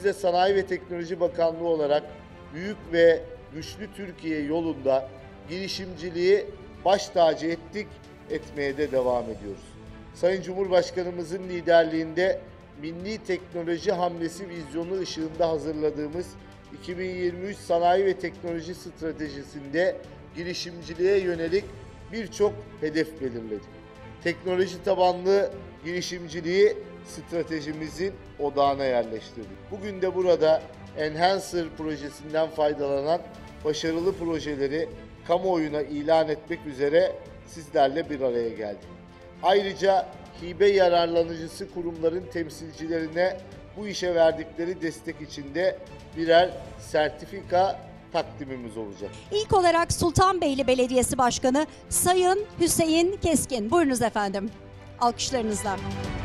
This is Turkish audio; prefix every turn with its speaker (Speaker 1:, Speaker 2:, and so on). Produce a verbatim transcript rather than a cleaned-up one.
Speaker 1: Biz de Sanayi ve Teknoloji Bakanlığı olarak büyük ve güçlü Türkiye yolunda girişimciliği baş tacı ettik, etmeye de devam ediyoruz. Sayın Cumhurbaşkanımızın liderliğinde milli teknoloji hamlesi vizyonu ışığında hazırladığımız iki bin yirmi üç Sanayi ve Teknoloji Stratejisi'nde girişimciliğe yönelik birçok hedef belirledik. Teknoloji tabanlı girişimciliği stratejimizin odağına yerleştirdik. Bugün de burada Enhancer projesinden faydalanan başarılı projeleri kamuoyuna ilan etmek üzere sizlerle bir araya geldik. Ayrıca hibe yararlanıcısı kurumların temsilcilerine bu işe verdikleri destek için de birer sertifika takdimimiz olacak.
Speaker 2: İlk olarak Sultanbeyli Belediyesi Başkanı Sayın Hüseyin Keskin. Buyurunuz efendim. Alkışlarınızla.